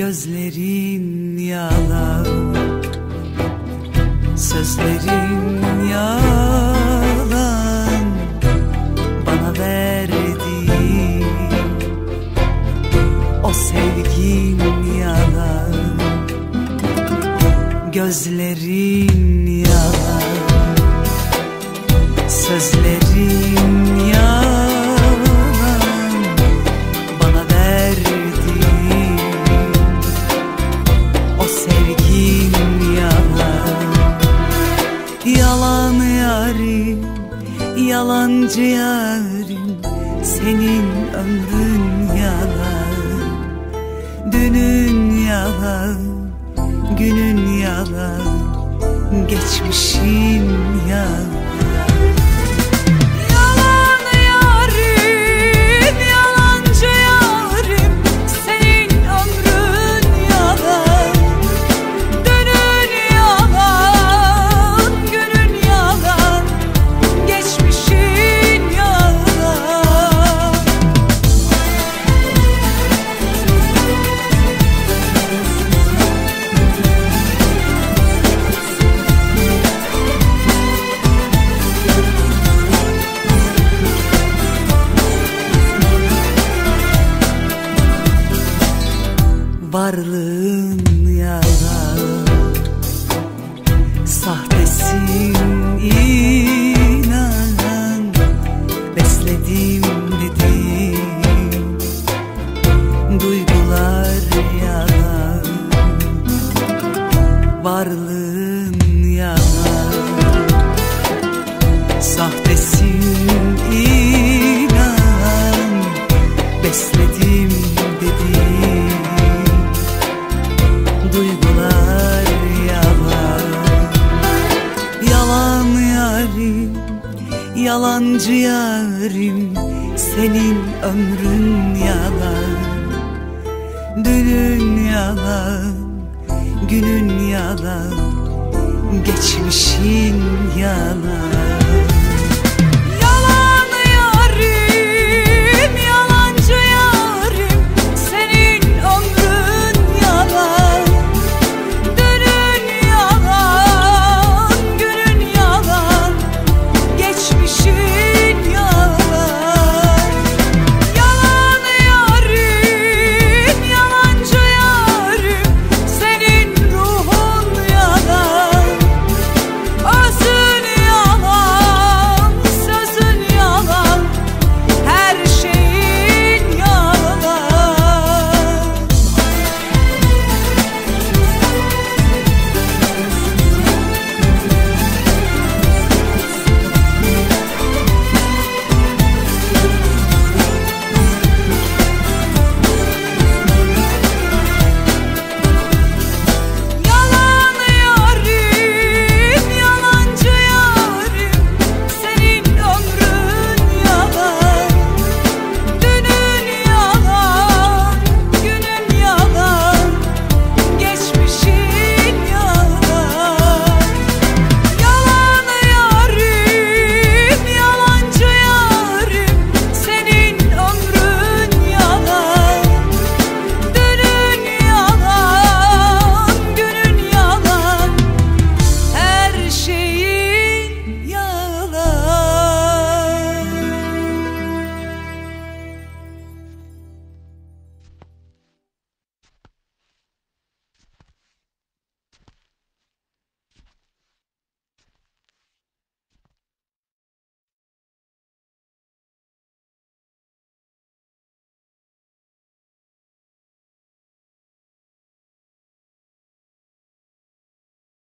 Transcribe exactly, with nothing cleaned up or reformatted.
Gözlerin yalan, sözlerin yalan, bana verdiğin o sevgin yalan. Gözlerin yalan, sözlerin yalan, bana verdiğin o sevgin yalan. Yalan yarim, yalancı yarim, senin ömrün yalan. Dünün yalan, günün yalan, geçmişin yalan. Varlığın yalan, sahtesin inan, besledim dedim, duygular yalan. Varlığın yalan, sahtesin inan, besledim dedim, duygular yalan. Yalan yarim, yalancı yarim, senin ömrün yalan. Dünün yalan, günün yalan, geçmişin yalan.